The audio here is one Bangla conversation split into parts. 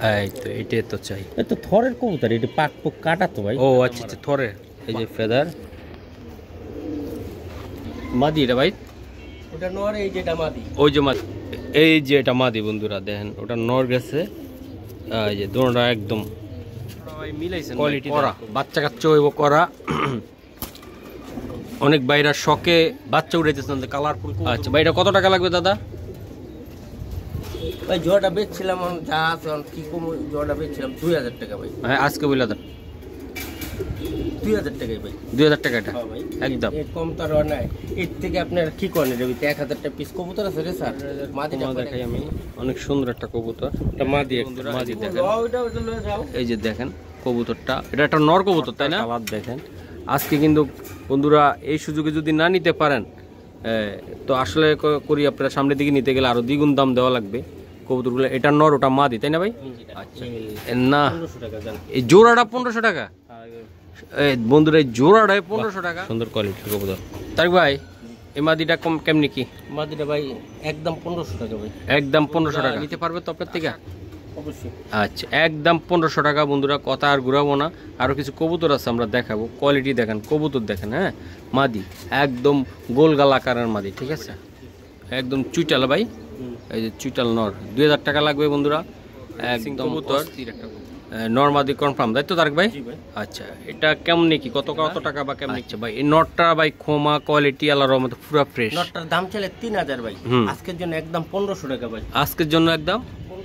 এই তো এটাই তো চাই। এই তো থরের কবুতর, এটা পাক পুক কাটা তো ভাই। ও আচ্ছা আচ্ছা, থরে। এই যে ফেদার মাদি, এটা ভাই ওটা নর, এই যেটা মাদি। ওই যে মাদি, এই যে এটা মাদি বন্ধুরা দেখেন, ওটা নর গেছে। এই যে দুটোটা একদম মিলাইছেন কোয়ালিটি করা, বাচ্চা কাচ্চা হইব করা। অনেক বাইরা শখে বাচ্চা উড়াইতেছেন কালারফুল। আচ্ছা ভাই, এটা কত টাকা লাগবে দাদা? ভাই জোড়াটা বেচছিলাম, যা আছে কি কম, জোড়াটা বেচছিলাম 2000 টাকা ভাই। হ্যাঁ আজকে বললে 2000 টাকাই ভাই। 2000 টাকা এটা ভাই একদম কম তো আর নাই। এর থেকে আপনার কি করেন, এর ভিতরে 1000 টাকা পিস কবুতর আছে রে স্যার। মাদিটা দেখাই আমি, অনেক সুন্দর একটা কবুতর। এটা মাদি, মাদি দেখেন। ওইটা লয়ে যাও। এই যে দেখেন কবুতরটা, এটা একটা নর কবুতর তাই না? কালার দেখেন। আজকে কিন্তু বন্ধুরা এই সুযোগে যদি না নিতে পারেন তো আসলে করি আপনারা সামনের দিকে নিতে গেলে আরো দ্বিগুণ দাম দেওয়া লাগবে কবুতরগুলো। এটা নর, ওটা মাদি তাই না ভাই? আচ্ছা না, এই জোড়াটা 1500 টাকা বন্ধুরা, এই জোড়াটা 1500 টাকা। সুন্দর কোয়ালিটির কবুতর। তাই ভাই এই মাদিটা কম কেমনি কি? মাদিটা ভাই একদম 1500 টাকা ভাই। একদম 1500 টাকা নিতে পারবে তো আপনার থেকে? অবশ্যই। আচ্ছা একদম 1500 টাকা বন্ধুরা, কথা আর ঘুরাবো না। আরো কিছু কবুতর আছে আমরা দেখাবো, কোয়ালিটি দেখেন, কবুতর দেখেন। হ্যাঁ মাদি একদম গোলগাল আকারের মাদি, ঠিক আছে, একদম চুইটাল ভাই। এই যে চুইটাল নর 2000 টাকা লাগবে বন্ধুরা। একদম কবুতর নর মাদি কনফার্ম, তাই তো তারেক ভাই? আচ্ছা এটা কেমন কি, কত কত টাকা বা কেমন নিচ্ছে ভাই? এই নটটা ভাই খোমা কোয়ালিটি আল্লাহর মতো পুরো ফ্রেশ। নটটার দাম চলে 3000 ভাই, আজকের জন্য একদম 1500 টাকা ভাই। আজকের জন্য একদম।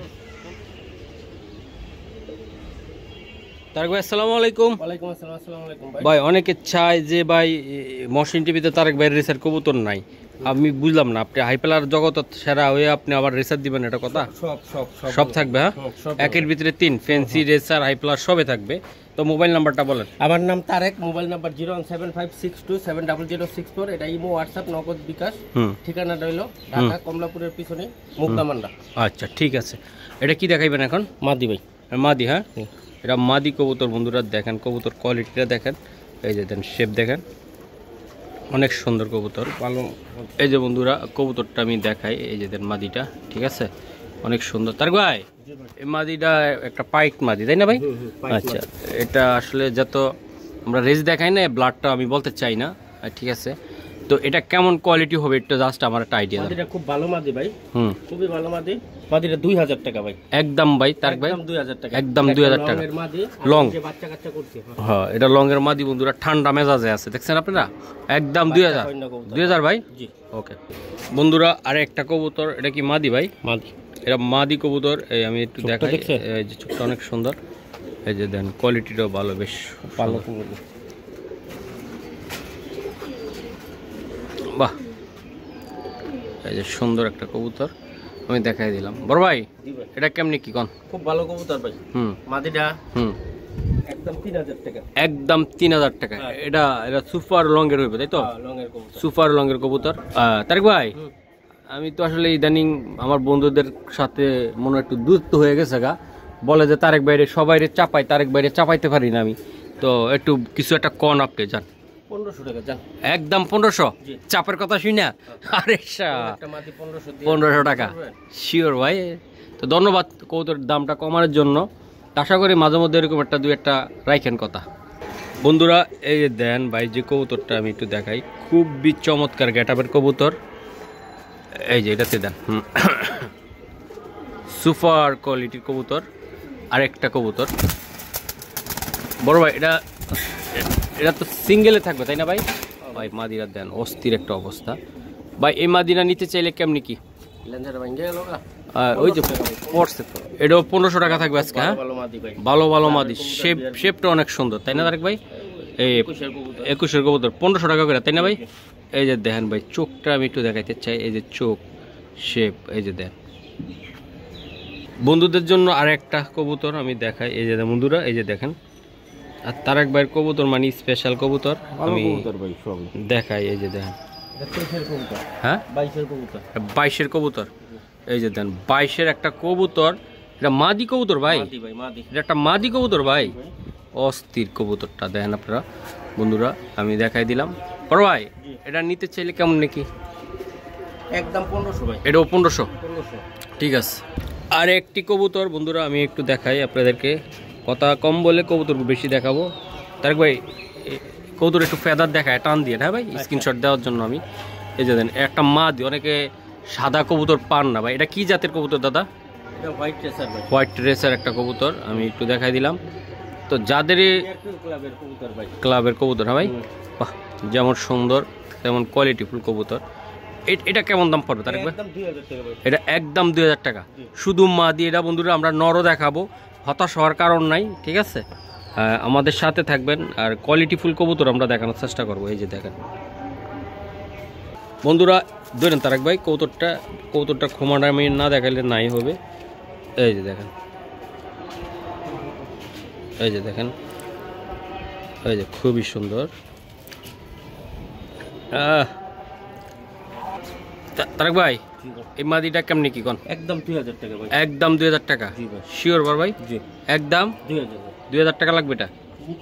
তারেক ভাই আসসালামু আলাইকুম। ওয়ালাইকুম আসসালাম। আসসালামু আলাইকুম ভাই। ভাই অনেকে চায় যে ভাই মহসিন টিভিতে তারেক ভাইয়ের রেসার কবুতর নাই, আমি বুঝলাম না, আপনি হাইপেলার জগৎ সেরা হয়ে আপনি আবার রেসার দিবেন, এটা কথা? সব থাকবে। হ্যাঁ একের ভিতরে 3, ফ্যান্সি রেসার হাইপেলার সবে থাকবে। তো মোবাইল নাম্বারটা বলেন। আমার নাম তারেক, মোবাইল নাম্বার 01756270064। এটা ইমো, হোয়াটসঅ্যাপ, নগদ, বিকাশ। ঠিকানাটা হইলো ঢাকা কমলাপুরের পিছনে মুগদামান্ডা। আচ্ছা ঠিক আছে। এটা কি দেখাইবেন এখন? মাদি ভাই, মাদি। হ্যাঁ এটা মাদি কবুতর বন্ধুরা দেখেন, কবুতর কোয়ালিটিটা দেখেন। এই যে দেন শেপ দেখেন, অনেক সুন্দর কবুতর ভালো। এই যে বন্ধুরা কবুতরটা আমি দেখাই, এই যে দেন মাদিটা, ঠিক আছে, অনেক সুন্দর। তার ভাই এই মাদিটা একটা পাইক মাদি তাই না ভাই? আচ্ছা এটা আসলে যত আমরা রেস দেখাই না, ব্লাডটা আমি বলতে চাই না, ঠিক আছে। তো এটা কেমন কোয়ালিটি হবে একটু জাস্ট আমার একটা আইডিয়া। মাদিটা খুব ভালো মাদি ভাই, খুবই ভালো মাদি। মাদিটা 2000 টাকা ভাই একদম ভাই। তার ভাই 2000 টাকা একদম 2000 টাকা লং। বাচ্চা কাচ্চা করছে। হ্যাঁ এটা লং এর মাদি বন্ধুরা, ঠান্ডা মেজাজে আছে, দেখছেন আপনারা? একদম 2000 ভাই। জি ওকে বন্ধুরা। আর একটা কবুতর, এটা কি মাদি ভাই? মাদি, এটা মাদি কবুতর। এই আমি একটু দেখাই, এই যে চোখটা অনেক সুন্দর। এই যে দেন কোয়ালিটিটাও ভালো, বেশ ভালো কবুতর। বাহ এই যে সুন্দর একটা কবুতর আমি দেখাই দিলাম। বড় ভাই এটা কেমনি কি কোন? খুব ভালো কবুতর ভাই। মাদিটা একদম 3000 টাকা। একদম 3000 টাকা। এটা এটা সুপার লং এর হইবে তাই তো? লং এর কবুতর, সুপার লং এর কবুতর। তারেক ভাই আমি তো আসলে ইদানিং আমার বন্ধুদের সাথে মনে একটু দূরত্ব হয়ে গেছে গা, বলে যে তারেক ভাইরে সবাইরে চাপাই, তারেক ভাইরে চাপাইতে পারি না আমি। তো একটু কিছু একটা কন আপনি যান। 1500 টাকা যান। একদম 1500 চাপের কথা শুই না। আরে 1500 টাকা শিওর ভাই। তো ধন্যবাদ কবুতর দামটা কমানোর জন্য। আশা করি মাঝে মধ্যে এরকম একটা দুই একটা রাইখেন কথা। বন্ধুরা এই যে দেন ভাই যে কবুতরটা আমি একটু দেখাই, খুবই চমৎকার গেটআপের কবুতর। এই যে এটাতে দেন সুপার কোয়ালিটির কবুতর। আরেকটা কবুতর বড় ভাই, এটা তো সিঙ্গেলে থাকবে তাই না ভাই? ভাই মাদিরা দেন অস্থির একটা অবস্থা ভাই। এই মাদিরা নিতে চাইলে কেমনি কি? ওই যে পড়ছে তো, এটাও 1500 টাকা থাকবে আজকে। হ্যাঁ ভালো ভালো মাদি, শেপটা অনেক সুন্দর তাই না তারেক ভাই? এই 21-এর কবুতর 1500 টাকা করে তাই না ভাই? এই যে দেখেন ভাই চোখটা আমি একটু দেখাইতে চাই, এই যে চোখ শেপ, এই যে দেন বন্ধুদের জন্য আর একটা কবুতর আমি দেখাই। এই যে বন্ধুরা এই যে দেখেন, আর তারেক ভাইয়ের কবুতর মানে স্পেশাল কবুতর আমি দেখাই। এই যে দেখেন, হ্যাঁ 22-এর কবুতর। এই যে দেন 22-এর একটা কবুতর, এটা মাদি কবুতর ভাই, এটা একটা মাদি কবুতর ভাই, অস্থির কবুতরটা দেখেন আপনারা বন্ধুরা, আমি দেখাই দিলাম। বড় ভাই এটা নিতে চাইলে কেমন নাকি? একদম 1500 ভাই। এটাও 1500। ঠিক আছে আর একটি কবুতর বন্ধুরা আমি একটু দেখাই আপনাদেরকে, কথা কম বলে কবুতর বেশি দেখাবো। তারেক ভাই কবুতর একটু ফেদার দেখায় টান দিয়ে, হ্যাঁ ভাই স্ক্রিনশট দেওয়ার জন্য আমি এই যে দেন একটা মাদি, অনেকে সাদা কবুতর পান না ভাই, এটা কি জাতের কবুতর দাদা? এটা হোয়াইট রেসার ভাই, হোয়াইট রেসার একটা কবুতর আমি একটু দেখাই দিলাম। তো যাদের ক্লাবের কবুতর ভাই, ক্লাবের কবুতর, হ্যাঁ ভাই বাহ, যেমন সুন্দর তেমন কোয়ালিটিফুল কবুতর। এটা কেমন দাম পড়বে তারেক ভাই? একদম 2000 টাকা ভাই। এটা একদম 2000 টাকা শুধু মাদি। এটা বন্ধুরা আমরা নরও দেখাবো, হতাশ হওয়ার কারণ নাই, ঠিক আছে? আমাদের সাথে থাকবেন আর কোয়ালিটিফুল কবুতর আমরা দেখানোর চেষ্টা করবো। এই যে দেখেন বন্ধুরা, ধরেন তারেক ভাই কবুতরটা খোমাটা আমি না দেখালে নাই হবে। এই যে দেখেন, এই যে দেখেন, এই যে খুবই সুন্দর। তারেক ভাই এই মাদিটা কেমনি কি কোন? একদম 2000 টাকা ভাই। একদম 2000 টাকা? জি ভাই। শিওর বার ভাই? জি একদম 2000 টাকা লাগবে এটা।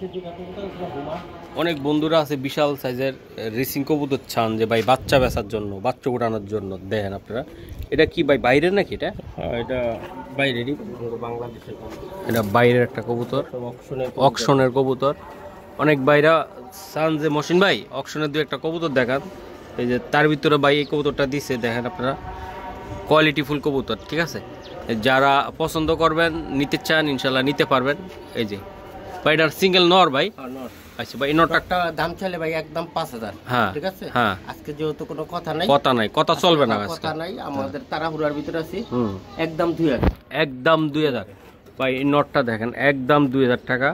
অনেক বন্ধুরা আছে বিশাল সাইজের রেসিং কবুতর চান যে ভাই বাচ্চা বেচার জন্য, বাচ্চা উঠানোর জন্য, দেখেন আপনারা এটা কি ভাই বাইরের নাকি এটা? এটা বাইরেরই, বাংলাদেশের। এটা বাইরের একটা কবুতর, অকশনের কবুতর। অনেক বাইরা চান যে মহসিন ভাই অকশনের দু একটা কবুতর দেখান, এই যে তার ভিতরে ভাই এই কবুতরটা দিছে, দেখেন আপনারা কোয়ালিটিফুল কবুতর, ঠিক আছে? যারা পছন্দ করবেন নিতে চান ইনশাল্লাহ নিতে পারবেন। এই যে ভাই এটার সিঙ্গেল নর ভাই? আচ্ছা ভাই এই নরটা দাম চাইলে ভাই একদম 5000। হ্যাঁ ঠিক আছে? হ্যাঁ, আজকে যেহেতু কোনো কথা নাই, কথা চলবে না, কথা নাই, আমাদের তাড়াহুড়ার ভিতরে আছি। একদম 2000, একদম 2000 ভাই। এই নটটা দেখেন একদম 2000 টাকা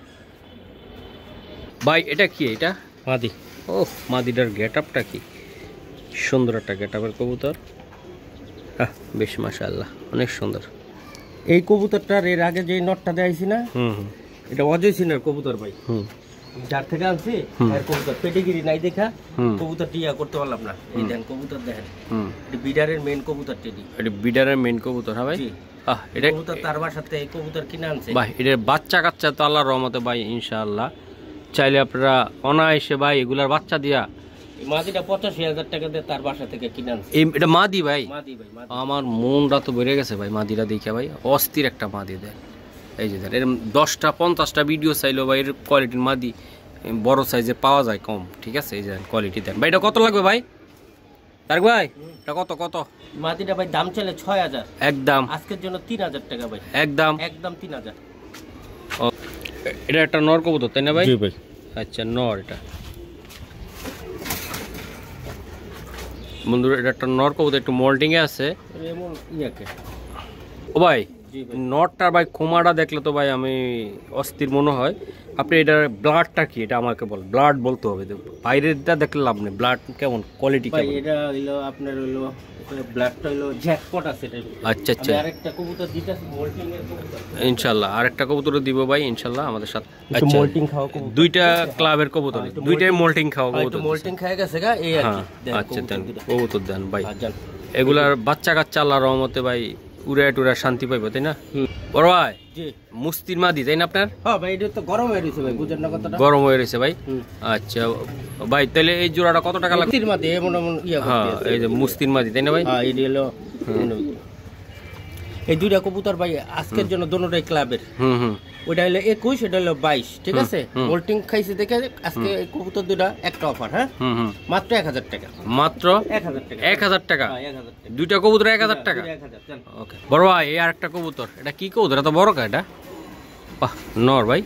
ভাই। এটা কি? এটা মাদি। ও মাদিটার গেট আপটা কি সুন্দর একটা গেট আপের কবুতর, বেশ মাশাআল্লাহ অনেক সুন্দর। এই কবুতরটার এর আগে যে নটটা দেখাইছি না, এটা অজয় সিনের কবুতর ভাই। যার থেকে আনছি এর কবুতর পেডিগিরি নাই দেখা কবুতরটি ইয়া করতে পারলাম না। এই দেন কবুতর দেখেন, এটা বিডারের মেইন কবুতর টেডি। এটা বিডারের মেইন কবুতর, হ্যাঁ ভাই? এটা কবুতর তার বাসাতে এই কবুতর কিনে আনছে ভাই। এটার বাচ্চা কাচ্চা তো আল্লাহর রহমতে ভাই ইনশাআল্লাহ চাইলে আপনারা অনায়াসে ভাই এগুলার বাচ্চা দিয়া। মাদিটা 85,000 টাকা দিয়ে তার বাসা থেকে কিনে আনছে। এটা মাদি ভাই? মাদি ভাই, মাদি। আমার মনটা তো বেড়ে গেছে ভাই মাদিটা দেখে ভাই, অস্থির একটা মাদি দেয়। এই যে দেন এরকম 10টা 50টা ভিডিও চাইলো ভাই, এর কোয়ালিটির মাদি বড় সাইজে পাওয়া যায় কম, ঠিক আছে? এই যে কোয়ালিটি দেন ভাই। এটা কত লাগবে ভাই তারেক ভাই? এটা কত কত? মাদিটা ভাই দাম চাইলে 6000, একদম আজকের জন্য 3000 টাকা ভাই। একদম 3000। এটা একটা নর কবুতর তাই না ভাই? জি ভাই। আচ্ছা নর, এটা বন্ধুরা এটা একটা নর কবুতর, একটু মোল্ডিং এ আছে। এমন ইয়াকে ও ভাই নটটার ভাই খোমাটা দেখলে তো ভাই আমি অস্থির মনে হয়। আপনি এটার ব্লাডটা কি এটা আমাকে বল, ব্লাড বলতে হবে, বাইরেরটা দেখলে লাভ নেই, ব্লাড কেমন কোয়ালিটি ভাই? কেমন? এটা হইলো আপনার হইলো ব্ল্যাকটা হইলো জ্যাকপট আছে এটা। আচ্ছা আচ্ছা, আরেকটা কবুতর দিতেছি মোল্টিং এর কবুতর, ইনশাআল্লাহ আরেকটা কবুতর দিব ভাই ইনশাআল্লাহ আমাদের সাথে। একটু মোল্টিং খাওয়া কবুতর, দুইটা ক্লাবের কবুতর, দুইটাই মোল্টিং খাওয়া কবুতর। একটু মোল্টিং খায় গেছে গা এই আর কি। আচ্ছা দেন কবুতর দেন ভাই। এগুলার বাচ্চা কাচ্চা আল্লাহর রহমতে ভাই উড়ে টুরা শান্তি পাইবো তাই না? বড় ভাই জি মুস্তির মাদি তাই না আপনার? হ্যাঁ ভাই, এটা তো গরম হয়ে রয়েছে ভাই, বুঝেন না কথাটা? গরম হয়ে রয়েছে ভাই। আচ্ছা ভাই তাহলে এই জোড়াটা কত টাকা লাগবে? মুস্তির মাদি এমন এমন ইয়া করতে হ্যাঁ আছে। এই যে মুস্তির মাদি তাই না ভাই? হ্যাঁ এই হলো এই দুইটা কবুতর ভাই আজকের জন্য দোনোটাই ক্লাবের। ওইটা হলো 21, এটা হলো 22, ঠিক আছে? মোল্টিং খাইছে দেখে আজকে এই কবুতর দুইটা একটা অফার, হ্যাঁ মাত্র 1000 টাকা। মাত্র 1000 টাকা। 1000 টাকা? 1000 টাকা দুইটা কবুতর 1000 টাকা? 1000। ওকে বড় ভাই এই আরেকটা কবুতর, এটা কি কবুতর এত বড় কা? এটা বাহ নর ভাই।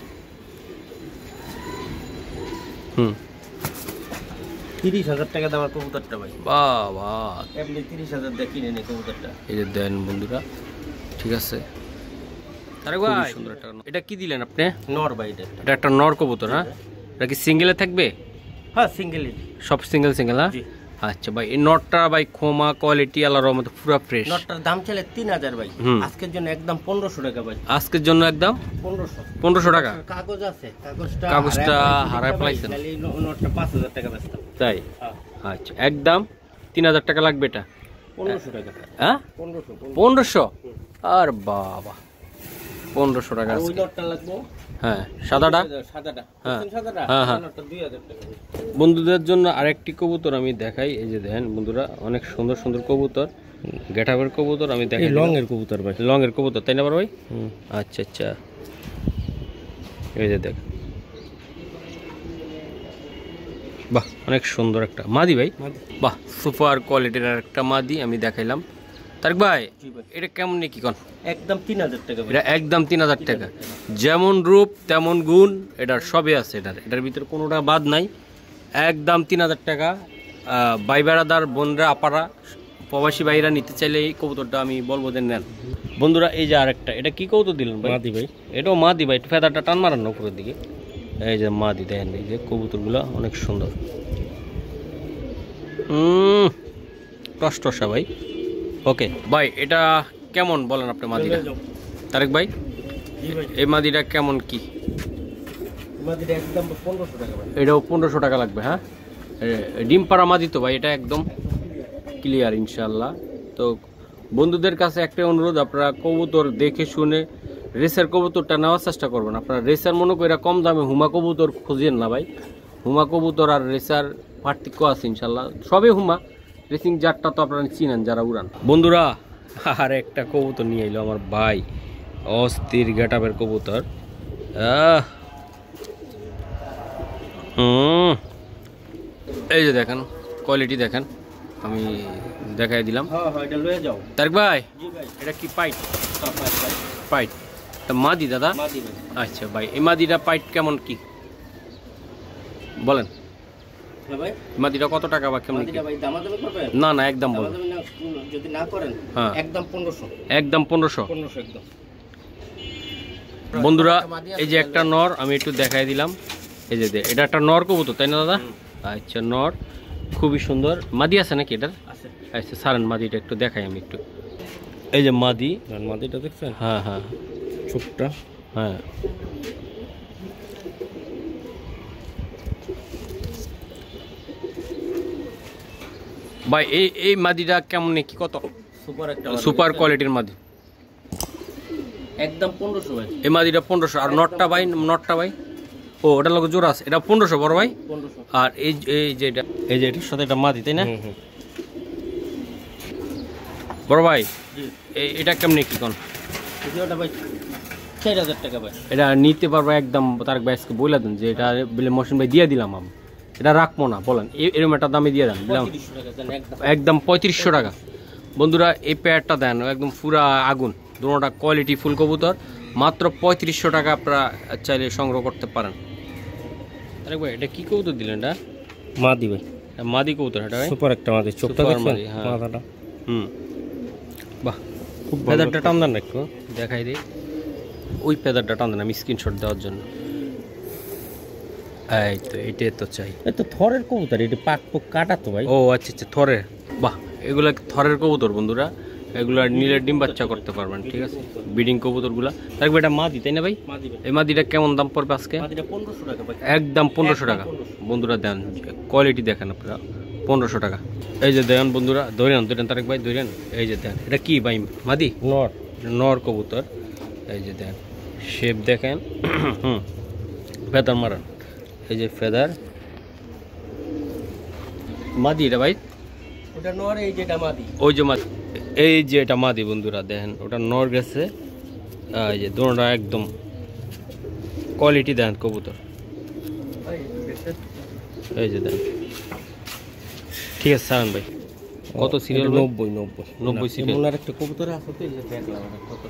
30,000 টাকা দামের কবুতরটা ভাই। বাহ বাহ, এমনি 30,000 দিয়ে কিনে নে কবুতরটা। এই যে দেন বন্ধুরা, ঠিক আছে? আরে ভাই সুন্দর একটা। এটা কি দিলেন আপনি? নর ভাই এটা। এটা একটা নর কবুতর, হ্যাঁ? এটা কি সিঙ্গেলে থাকবে? হ্যাঁ সিঙ্গেল। সব সিঙ্গেল সিঙ্গেল, হ্যাঁ? আচ্ছা ভাই এই নটটা ভাই খোমা কোয়ালিটি আল্লাহর রহমতে পুরো ফ্রেশ। নটটার দাম চলে 3000 ভাই, আজকের জন্য একদম 1500 টাকা ভাই। আজকের জন্য একদম 1500 টাকা। কাগজ আছে, কাগজটা হারায় ফেলাইছেন। এই নটটা 5000 টাকা বেচতাম। তাই? আচ্ছা একদম 3000 টাকা লাগবে এটা? 1500 টাকা। হ্যাঁ 1500? আর বাবা 1500 টাকা। ওই নটটা লাগবে, হ্যাঁ সাদাটা? সাদাটা, হ্যাঁ সাদাটা হ্যাঁ নটটা 2000 টাকা। বন্ধুদের জন্য আরেকটি কবুতর আমি দেখাই। এই যে দেখেন বন্ধুরা অনেক সুন্দর সুন্দর কবুতর, গেটাবের কবুতর আমি দেখাই লং এর কবুতর ভাই, লং এর কবুতর তাই না বড় ভাই? আচ্ছা আচ্ছা, এই যে দেখ, বাহ অনেক সুন্দর একটা মাদি ভাই, বাহ সুপার কোয়ালিটির একটা মাদি আমি দেখাইলাম। তারেক ভাই এটা কেমন কি কোন? একদম 3000 টাকা ভাই, এটা একদম 3000 টাকা, যেমন রূপ তেমন গুণ এটার সবই আছে, এটার ভিতরে কোনোটা বাদ নাই, একদম 3000 টাকা। ভাই বেড়াদার বোনরা আপারা প্রবাসী ভাইরা নিতে চাইলে এই কবুতরটা আমি বলবো যে নেন। বন্ধুরা এই যে আরেকটা, এটা কি কবুতর দিলেন ভাই? মাদি ভাই, এটাও মাদি ভাই, ফেদারটা টান মারান না উপরের দিকে, এই যে মাদি দেখেন, এই যে কবুতরগুলো অনেক সুন্দর, টসটসা ভাই। ওকে ভাই এটা কেমন বলেন আপনি মাদিটা? তারেক ভাই এই মাদিটা কেমন কি? মাদিটা একদম 1500 টাকা ভাই, এটাও 1500 টাকা লাগবে। হ্যাঁ ডিম পাড়া মাদি তো ভাই, এটা একদম ক্লিয়ার ইনশাল্লাহ। তো বন্ধুদের কাছে একটা অনুরোধ, আপনারা কবুতর দেখে শুনে রেসার কবুতরটা নেওয়ার চেষ্টা করবেন। আপনারা রেসার মনে করে কম দামে হুমা কবুতর খুঁজেন না ভাই, হুমা কবুতর আর রেসার পার্থক্য আছে ইনশাল্লাহ, সবে হুমা, রেসিং জারটা তো আপনারা চিনেন যারা উড়ান। বন্ধুরা আর একটা কবুতর নিয়ে এলো আমার ভাই, অস্থির গেটাবের কবুতর। এই যে দেখেন কোয়ালিটি দেখেন, আমি দেখাই দিলাম। এটা লয়ে যাও তারেক ভাই, জি ভাই, এটা কি পাইট? পাইট এটা মাদি দাদা? মাদি ভাই। আচ্ছা ভাই এই মাদিটা পাইট কেমন কি বলেন? হ্যাঁ ভাই, মাদিটা কত টাকা বা কেমন কি? মাদিটা ভাই দামাদামি করবেন? না না একদম বলেন, দামাদামি না, যদি না করেন হ্যাঁ একদম 1500, একদম 1500। 1500 একদম। বন্ধুরা এই যে একটা নর আমি একটু দেখাই দিলাম, এই যে এটা একটা নর কবুতর তাই না দাদা? আচ্ছা নর, খুবই সুন্দর। মাদি আছে নাকি এটার? আছে। আচ্ছা সারান মাদিটা একটু দেখাই আমি একটু, এই যে মাদি, মাদিটা দেখছেন? হ্যাঁ হ্যাঁ ছোটটা, হ্যাঁ ভাই এই মাদিটা কেমন কি কত? সুপার একটা, সুপার কোয়ালিটির মাদি, একদম 1500 ভাই। এই মাদিটা 1500। আর নটটা ভাই, নটটা ভাই ও ওটার লোক জোড়া আছে, এটা 1500 বড় ভাই। 1500। আর এই যে এটা, এই যে এটার সাথে এটা মাদি তাই না বড় ভাই? জি। এটা কেমনে কি কোন? এটা ভাই 4000 টাকা ভাই। এটা নিতে পারবো একদম, তার ভাইকে বলে দেন যে এটা বলে মহসিন ভাই দিয়ে দিলাম, আমি এটা রাখবো না, বলেন এরকম একটা দামে দিয়ে দেন, দিলাম 3500 টাকা দেন একদম। একদম 3500 টাকা। বন্ধুরা এই পেয়ারটা দেন একদম পুরা আগুন, দুটোটা কোয়ালিটি ফুল কবুতর, মাত্র 3500 টাকা আপনারা চাইলে সংগ্রহ করতে পারেন। আরে ভাই এটা কি কবুতর দিলেন? এটা মাদি ভাই, এটা মাদি কবুতর, এটা ভাই সুপার একটা মাদি, চোখটা সুপার দেখছেন? মাদি, হ্যাঁ। মাথাটা বাহ, খুব ফেদারটা টান দেন না একটু, দেখাই দিই ওই ফেদারটা টান দেন আমি স্ক্রিনশট দেওয়ার জন্য। এই তো এইটাই তো চাই। এই তো থরের কবুতর, এটা পাক পোক কাটা তো ভাই। ও আচ্ছা আচ্ছা থরের, বাহ এগুলা থরের কবুতর বন্ধুরা, এগুলা নিলে ডিম বাচ্চা করতে পারবেন, ঠিক আছে ব্রিডিং কবুতরগুলা। থাকবে এটা মাদি তাই না ভাই? মাদি ভাই, এই মাদিটা কেমন দাম পড়বে আজকে? মাদিটা 1500 টাকা ভাই, একদম 1500 টাকা। বন্ধুরা দেন কোয়ালিটি দেখেন আপনারা, 1500 টাকা। এই যে দেন বন্ধুরা, ধরেন তারেক ভাই ধরেন, এই যে দেন এটা কি ভাই? মাদি নর, নর কবুতর, এই যে দেন শেপ দেখেন, ফেদার মারান, এই যে ফেদার মাদি এটা ভাই, ওটা নর, এই যেটা মাদি, ওই যে মাদি, এই যে এটা মাদি বন্ধুরা দেখেন, ওটা নর গেছে, এই যে দুটোটা একদম কোয়ালিটি দেন কবুতর, এই যে দেন, ঠিক আছে সারান ভাই। কত সিরিয়াল? 90 সিরিয়াল। ওনার একটা কবুতর আছে তো, এই যে দেখলাম কত।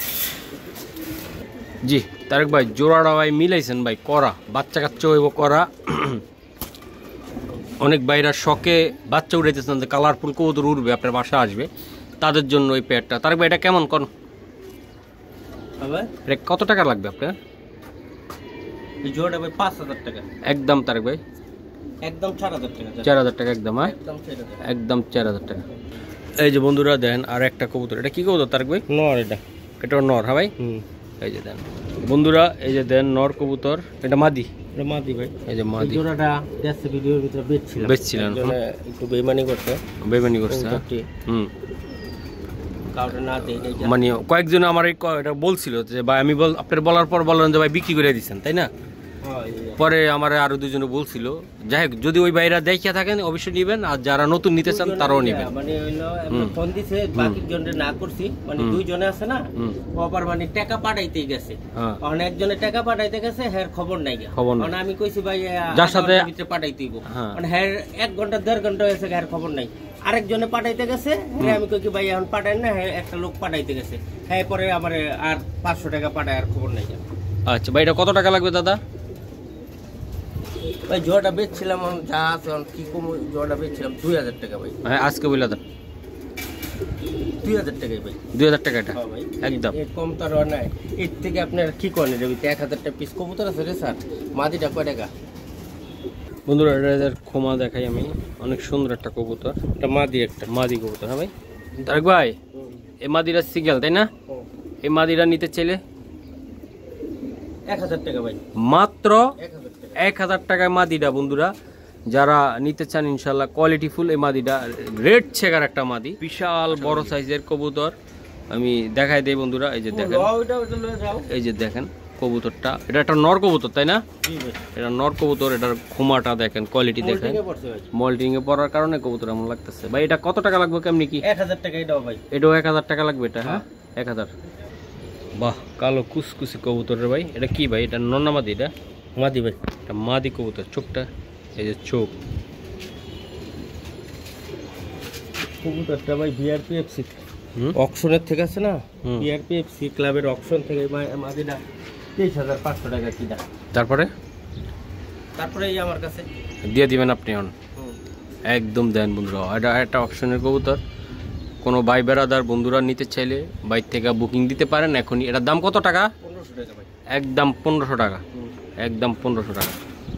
জি তারেক ভাই জোড়াটা ভাই মিলাইছেন ভাই, করা বাচ্চা কাচ্চা হইব করা। অনেক ভাইরা শখে বাচ্চা উড়াইতেছেন যে কালারফুল কবুতর উড়বে আপনার বাসা আসবে, তাদের জন্য ওই পেয়ারটা। তারেক ভাই এটা কেমন কোন? এটা কত টাকা লাগবে আপনার? এই জোড়াটা ভাই 5000 টাকা একদম তারেক ভাই, একদম 4000 টাকা, 4000 টাকা একদম, হ্যাঁ একদম 4000, একদম 4000 টাকা। এই যে বন্ধুরা দেন আর একটা কবুতর, এটা কি কবুতর তারেক ভাই? নর, এটা এটাও নর, হ্যাঁ ভাই। এই যে দেন বন্ধুরা, এই যে দেন নর কবুতর, এটা মাদি, এটা মাদি ভাই। এই যে মাদি, জোড়াটা দেখতে ভিডিওর ভিতরে বেচছিলেন, একটু বেইমানি করতে, বেমানি করছে, কাউটা না দেই নাই, মানে কয়েকজন আমার এটা বলছিল যে ভাই, আমি আপনার বলার পর বললেন যে ভাই বিক্রি করে দিচ্ছেন তাই না? পরে আমার আরো দুজনে বলছিল, যাই হোক যদি ওই বাইরা দেখিয়া থাকেন অবশ্যই নিবেন, আর যারা নতুন নিতে চান তারাও নিবেন। মানে হইলো ফোন দিছে, বাকি জনের না করছি, মানে দুইজনে আছে না, আবার মানে টাকা পাঠাইতে গেছে, মানে একজনের টাকা পাঠাইতে গেছে, হ্যাঁ খবর নাই, মানে আমি কইছি ভাই যার সাথে পাঠাইতে দিব, মানে হ্যাঁ 1 ঘন্টা 1.5 ঘন্টা হয়েছে, হ্যাঁ খবর নাই। আরেকজনে পাঠাইতে গেছে, হ্যাঁ আমি কই কি ভাই এখন পাঠাই না, হ্যাঁ একটা লোক পাঠাইতে গেছে, হ্যাঁ পরে আমার আর 500 টাকা পাঠায়, আর খবর নাই। আচ্ছা ভাই, এটা কত টাকা লাগবে দাদা? ভাই জোড়াটা বেচছিলাম যা আছে কি কম, জোড়াটা বেচছিলাম 2000 টাকা ভাই। হ্যাঁ আজকে বলে দেন 2000 টাকাই ভাই। 2000 টাকা এটা ভাই একদম কম তো আর নাই। এর থেকে আপনার কি করেন রবি, 1000 টাকা পিস কবুতর আছে রে স্যার। মাদিটা কয় টাকা? বন্ধুরা এটার খোমা দেখাই আমি, অনেক সুন্দর একটা কবুতর, এটা একটা মাদি কবুতর। হ্যাঁ ভাই তারেক ভাই, এই মাদিরা সিগেল তাই না? এই মাদিরা নিতে চাইলে 1000 টাকা ভাই, মাত্র 1000 টাকায় মাদিটা। বন্ধুরা যারা নিতে চান ইনশাল্লাহ কোয়ালিটি ফুল এই মাদিটা, রেড ছেগার একটা মাদি, বিশাল বড় সাইজের কবুতর। আমি দেখাই দেই বন্ধুরা, এই যে দেখেন, এই যে দেখেন কবুতরটা, এটা একটা নর কবুতর তাই না? এটা নর কবুতর, এটার খোমাটা দেখেন, কোয়ালিটি দেখেন, মল্টিং এ পড়ার কারণে কবুতর এমন লাগতেছে। ভাই এটা কত টাকা লাগবে, কেমনি কি? 1000 টাকা এটাও ভাই। এটাও 1000 টাকা লাগবে এটা? হ্যাঁ 1000। বাহ, কালো কুসকুসি কবুতর রে ভাই। এটা কি ভাই, এটা নর না মাদি? এটা মাদি ভাই, এটা মাদি কবুতর। চোখটা এই যে চোখ, কবুতরটা ভাই বিআরপিএফসি অকশনের থেকে আছে না, বিআরপিএফসি ক্লাবের অকশন থেকে মাদিটা 23500 টাকা কিনা। তারপরে এই আমার কাছে দিয়ে দিবেন আপনি একদম দেন বন্ধুরা। এটা একটা অপশনের কবুতর, কোনো ভাই বেড়াদার বন্ধুরা নিতে চাইলে বাইর থেকে বুকিং দিতে পারেন এখনই। এটার দাম কত টাকা? 1500 টাকা ভাই, একদম 1500 টাকা, একদম 1500 টাকা।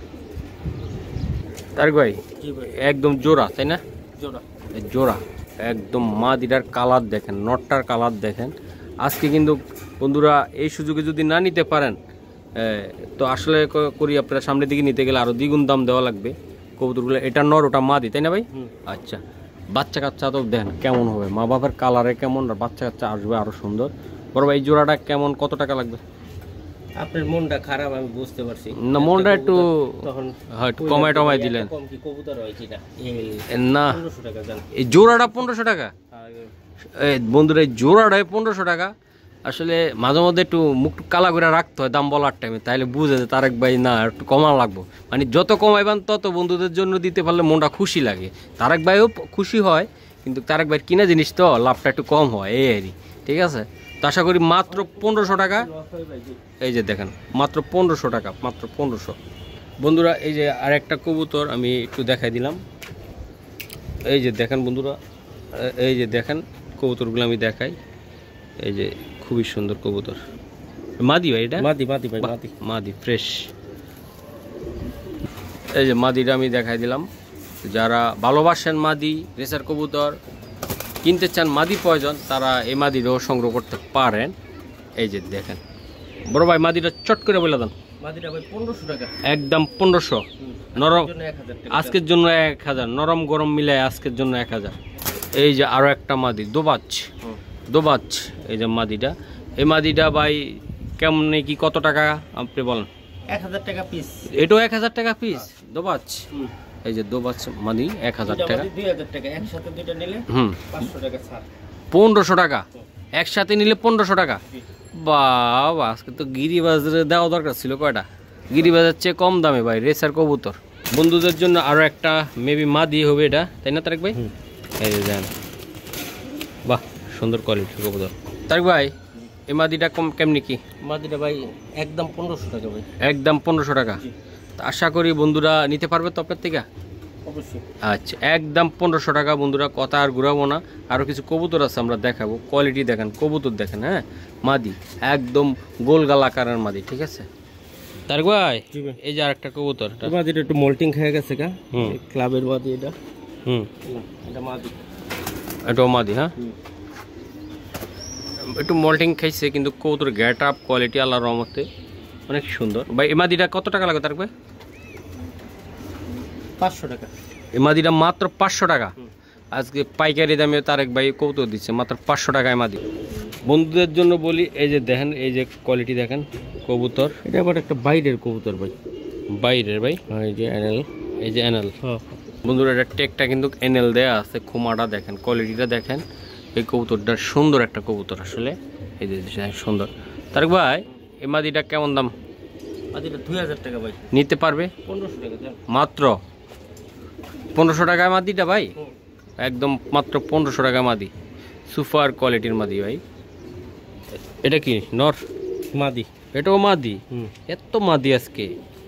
তারেক ভাই একদম জোড়া তাই না? জোড়া একদম মাদিটার কালার দেখেন, নটটার কালার দেখেন। আজকে কিন্তু বন্ধুরা এই সুযোগে যদি না নিতে পারেন তো আসলে করি আপনারা সামনের দিকে নিতে গেলে আরো দ্বিগুণ দাম দেওয়া লাগবে কবুতরগুলো। এটা নর, ওটা মাদি তাই না ভাই? আচ্ছা, বাচ্চা কাচ্চা তো দেখেন কেমন হবে, মা বাবার কালারে কেমন, আর বাচ্চা কাচ্চা আসবে আরো সুন্দর। বড় ভাই এই জোড়াটা কেমন, কত টাকা লাগবে? আপনার মনটা খারাপ আমি বুঝতে পারছি, না মনটা একটু তখন হয়তো কমাই টমাই দিলেন। কম কি কবুতর হয়েছে না, 1500 টাকা জান। এই জোড়াটা 1500 টাকা? এই বন্ধুরা এই জোড়াটাই 1500 টাকা। আসলে মাঝে মধ্যে একটু মুখ কালা করে রাখতে হয় দাম বলার টাইমে, তাইলে বুঝে যে তারেক ভাই না একটু কমান লাগবো। মানে যত কমাইবেন তত বন্ধুদের জন্য দিতে পারলে মনটা খুশি লাগে, তারেক ভাইও খুশি হয়, কিন্তু তারেক ভাইয়ের কিনা জিনিস তো লাভটা একটু কম হয় এই আর ঠিক আছে। তো আশা করি মাত্র 1500 টাকা। এই যে দেখেন মাত্র 1500 টাকা, মাত্র 1500। বন্ধুরা এই যে আর একটা কবুতর আমি একটু দেখাই দিলাম, এই যে দেখেন বন্ধুরা, এই যে দেখেন কবুতরগুলো আমি দেখাই, এই যে খুবই সুন্দর কবুতর। মাদি ভাই এটা? মাদি ভাই, মাদি ফ্রেশ। এই যে মাদিটা আমি দেখাই দিলাম। যারা ভালোবাসেন মাদি রেসার কবুতর কিনতে চান, মাদি প্রয়োজন, তারা এই মাদিটাও সংগ্রহ করতে পারেন। এই যে দেখেন বড় ভাই মাদিটা চট করে বলে দেন। মাদিটা ভাই 1500 টাকা, একদম 1500। নরম আজকের জন্য 1000, নরম গরম মিলে আজকের জন্য 1000। এই যে আরো একটা মাদি দোবাচ, এই যে মাদিটা, এই মাদিটা ভাই কেমন কি কত টাকা আপনি বলেন? 1000 টাকা পিস। এটাও 1000 টাকা পিস দোবাচ। এই যে দোবাচ মাদি 1000 টাকা, 2000 টাকা একসাথে দুটো নিলে 500 টাকা ছাড়। 1500 টাকা একসাথে নিলে 1500 টাকা। বাবা আজকে তো গিরিবাজারে দেওয়া দরকার ছিল। কয়টা গিরিবাজার চেয়ে কম দামে ভাই রেসার কবুতর। বন্ধুদের জন্য আরো একটা মেবি মাদি হবে এটা, তাই না তারেক ভাই? এই যে দেন, বাহ সুন্দর কোয়ালিটির কবুতর। তারেক ভাই এই মাদিটা কেমনি কি? মাদিটা ভাই একদম 1500 টাকা ভাই, একদম 1500 টাকা। আশা করি বন্ধুরা নিতে পারবে তো আপনার থেকে? অবশ্যই। আচ্ছা একদম 1500 টাকা বন্ধুরা, কথা আর ঘুরাবো না। আরো কিছু কবুতর আছে আমরা দেখাবো, কোয়ালিটি দেখেন, কবুতর দেখেন। হ্যাঁ মাদি একদম গোলগাল আকারের মাদি, ঠিক আছে তারেক ভাই? এই যে আরেকটা কবুতর, মাদিটা একটু মোল্টিং খেয়ে গেছে কা, ক্লাবের মাদি এটা। এটা মাদি, এটাও মাদি। হ্যাঁ একটু মোল্টিং খাইছে, কিন্তু কবুতর গেট আপ কোয়ালিটি আল্লাহর রহমতে অনেক সুন্দর। ভাই এই মাদিটা কত টাকা লাগবে তারেক ভাই? 500 টাকা। এই মাদিটা মাত্র 500 টাকা। আজকে পাইকারি দামে তারেক ভাই কবুতর দিচ্ছে মাত্র 500 টাকায় মাদি। বন্ধুদের জন্য বলি, এই যে দেখেন, এই যে কোয়ালিটি দেখেন কবুতর। এটা আবার একটা বাইরের কবুতর ভাই, বাইরের ভাই, এই যে অ্যানেল, এই যে অ্যানাল। বন্ধুরা এটা টেকটা কিন্তু এনএল দেয়া আছে, খুমাটা দেখেন, কোয়ালিটিটা দেখেন। এই কবুতরটা সুন্দর একটা কবুতর আসলে, এই যে সুন্দর। তারক ভাই এই মাদিটা কেমন দাম? মাদিটা 2000 টাকা ভাই। নিতে পারবে? 1500 টাকা দেন। মাত্র 1500 টাকায় মাদিটা ভাই, একদম মাত্র 1500 টাকা মাদি, সুপার কোয়ালিটির মাদি ভাই। এটা কি নর? মাদি। এটাও মাদি? এত মাদি আজকে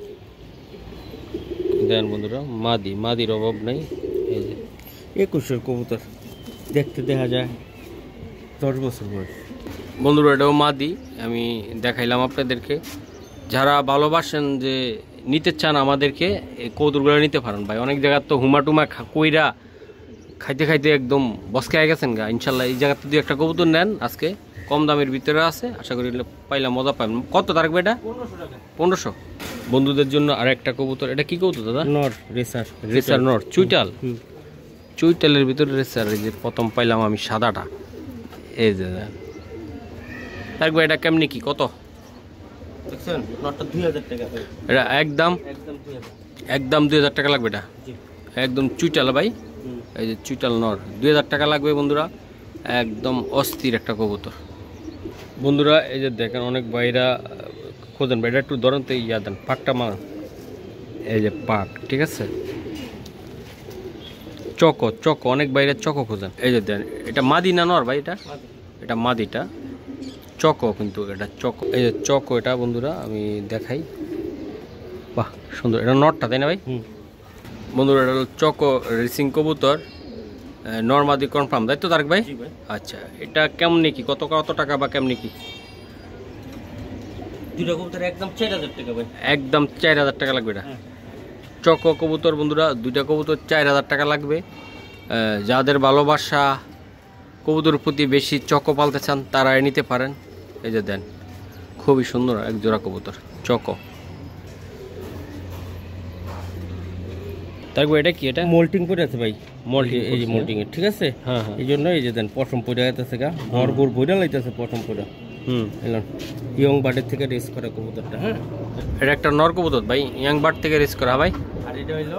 দেন বন্ধুরা, মাদি, মাদির অভাব নাই। এই যে 2100 কবুতর, দেখতে দেখা যায় 10 বছর বয়স। বন্ধুরা এটাও মাদি, আমি দেখাইলাম আপনাদেরকে। যারা ভালোবাসেন যে নিতে চান আমাদেরকে, এই কবুতরগুলো নিতে পারেন ভাই। অনেক জায়গার তো হুমাটুমা কইরা খাইতে খাইতে একদম বসকায় গেছেন গা। ইনশাল্লাহ এই জায়গাতে দুই একটা কবুতর নেন, আজকে কম দামের ভিতরে আছে, আশা করি পাইলাম মজা পাবেন। কত থাকবে এটা? 1500 টাকা। 1500। বন্ধুদের জন্য আর একটা কবুতর, এটা কি কবুতর দাদা? নর, রেসার। রেসার নর, চুইটাল। চুইটালের ভিতরে রেসার, এই যে প্রথম পাইলাম আমি সাদাটা, এই যে থাকবে। এটা কেমনি কি, কত? দেখছেন নটটা 2000 টাকা ভাই। এটা একদম একদম 2000। একদম 2000 টাকা লাগবে এটা, জি। একদম চুইটাল ভাই। এই যে চুইটাল নর 2000 টাকা লাগবে বন্ধুরা, একদম অস্থির একটা কবুতর। বন্ধুরা এই যে দেখেন অনেক ভাইরা খোঁজেন ভাই, এটা একটু ধরেন তো, ইয়া দেন পাকটা মা, এই যে পাক, ঠিক আছে। চকো চকো, অনেক বাইরে চকো খোঁজেন। এই যে দেন, এটা মাদি না নর ভাই? এটা মাদিটা, চকো কিন্তু এটা চকো, এই যে চকো এটা বন্ধুরা আমি দেখাই। বাহ সুন্দর, এটা নরটা তাই না ভাই? বন্ধুরা এটা হলো চকো রেসিং কবুতর, নর্মাদি কনফার্ম তাই তো তারক ভাই? আচ্ছা, এটা কেমনি কি, কত কত টাকা বা কেমনি কি? দুটো কবুতর একদম 4000 টাকা ভাই। একদম 4000 টাকা লাগবে এটা। চকো কবুতর বন্ধুরা, দুইটা কবুতর 4000 টাকা লাগবে। যাদের ভালোবাসা কবুতর প্রতি বেশি, চকো পালতে চান, তারা নিতে পারেন। এই যে দেন, খুবই সুন্দর এক জোড়া কবুতর চকো। তারপর এটা কি? এটা মোল্টিং করে আছে ভাই। মোল্টিং, এই যে মোল্টিং এর, ঠিক আছে। হ্যাঁ হ্যাঁ, এই জন্য এই যে দেন পশম পড়ে যাইতেছে গা, ভরপুর বইরা লাইতেছে পশম পড়া। এলাম ইয়ং বার্ডের থেকে রেস করা কবুতরটা। হ্যাঁ, এটা একটা নর কবুতর ভাই, ইয়াং বার্ড থেকে রেস করা ভাই। আর এটা হইলো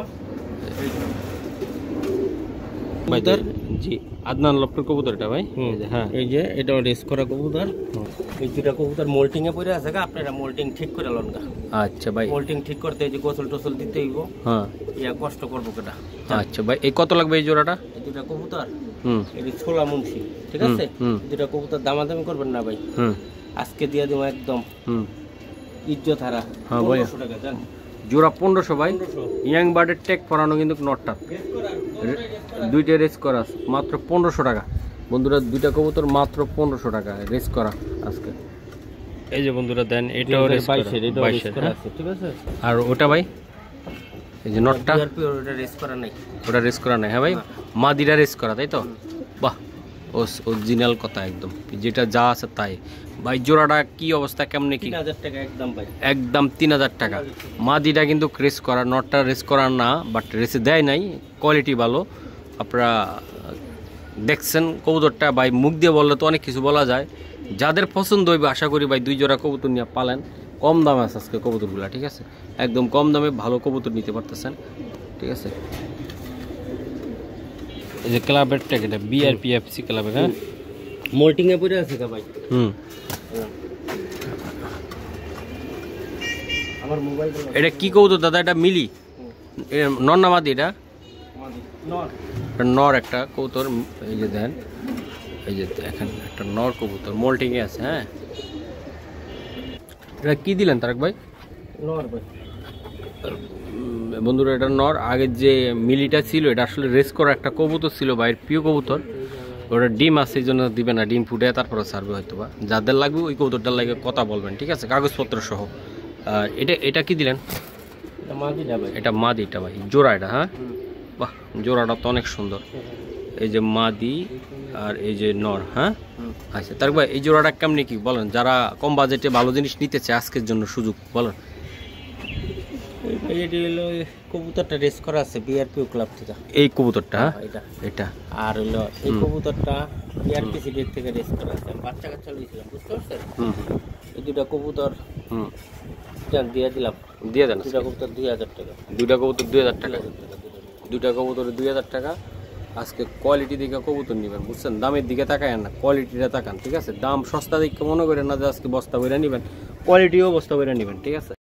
কবুতর, জি আদনান লফটের কবুতর এটা ভাই। হ্যাঁ, এই যে এটা রেস করা কবুতর। এই দুটা কবুতর মোল্টিং এ পড়ে আছে গা, আপনারা মোল্টিং ঠিক করে লন গা। আচ্ছা ভাই, মোল্টিং ঠিক করতে এই যে গোসল টোসল দিতে হইব। হ্যাঁ, ইয়া কষ্ট করবো কেটা। আচ্ছা ভাই, এই কত লাগবে এই জোড়াটা? এই দুটা কবুতর, এই ছোলা মুন্সি, ঠিক আছে। দুটা কবুতর দামাদামি করবেন না ভাই, আজকে দিয়ে দিব একদম ইজ্জত হারা। 1500 টাকা জান জোড়া 1500 ভাই। ইয়াং বার্ডের টেক পরানো কিন্তু নটটা, দুইটা রেস করা মাত্র 1500 টাকা বন্ধুরা। দুইটা কবুতর মাত্র 1500 টাকা রেস করা আজকে। এই যে বন্ধুরা দেন, এটাও রেস করা 2200, ঠিক আছে। আর ওটা ভাই, এই যে নটটা, ওটা রেস করা নাই, ওটা রেস করা নাই। হ্যাঁ ভাই, মাদিরা রেস করা তাই তো? বাহ, অরিজিনাল কথা একদম, যেটা যা আছে তাই ভাই। জোড়াটা কি অবস্থা, কেমনে কি? 3000 টাকা একদম ভাই, একদম 3000 টাকা। মাদিটা কিন্তু রেস করা, নটটা রেস করার না, বাট রেসে দেয় নাই, কোয়ালিটি ভালো। আপনারা দেখছেন কবুতরটা ভাই, মুখ দিয়ে বললে তো অনেক কিছু বলা যায়। যাদের পছন্দ হইবে আশা করি ভাই 2 জোড়া কবুতর নিয়ে পালেন। কম দামে আছে আজকে কবুতরগুলো, ঠিক আছে, একদম কম দামে ভালো কবুতর নিতে পারতেছেন, ঠিক আছে। এই যে ক্লাবের ট্যাগ, এটা বিআরপিএফসি ক্লাবের। হ্যাঁ, মোল্টিং এ পড়ে আছে গা ভাই। আমার মোবাইল, এটা কি কবুতর দাদা? এটা মিলি নর না মাদি? এটা নর, নর একটা কবুতর। এই যে দেন, এই যে দেখেন একটা নর কবুতর মোল্টিং এ আছে। হ্যাঁ, এটা কি দিলেন তারক ভাই? নর ভাই বন্ধুরা এটা নর। আগের যে মিলিটা ছিল এটা আসলে রেস করা একটা কবুতর ছিল ভাইয়ের প্রিয় কবুতর। ওটা ডিম আছে, এই জন্য দিবে না, ডিম ফুটে তারপরে ছাড়বে হয়তো বা। যাদের লাগবে ওই কবুতরটার লাগে কথা বলবেন, ঠিক আছে, কাগজপত্র সহ। আর এটা কি দিলেন? এটা মাদিটা ভাই, জোড়া এটা। হ্যাঁ, বাহ, জোড়াটা তো অনেক সুন্দর। এই যে মাদি আর এই যে নর। হ্যাঁ, আচ্ছা তারক ভাই এই জোড়াটা কেমনি কি বলেন? যারা কম বাজেটে ভালো জিনিস নিতে চায় আজকের জন্য সুযোগ বলেন। এটি হলো কবুতরটা রেস করা আছে বিআরপি ক্লাব থেকে। এই কবুতরটা, এটা এটা আর হলো এই কবুতরটা বিআরপি সিডের থেকে রেস করা আছে। বাচ্চা কাচ্চা লইছিলাম, বুঝতে পারছেন? এই দুটো কবুতর দিয়ে দিলাম, দিয়ে দেন। দুটা কবুতর 2000 টাকা, দুইটা কবুতর 2000 টাকা, দুইটা কবুতর 2000 টাকা। আজকে কোয়ালিটি দিকে কবুতর নেবেন, বুঝছেন? দামের দিকে তাকায় না, কোয়ালিটিটা তাকান, ঠিক আছে? দাম সস্তা দিকে মনে করেন না যে আজকে বস্তা বইরা নেবেন, কোয়ালিটিও বস্তা বইরা নেবেন, ঠিক আছে?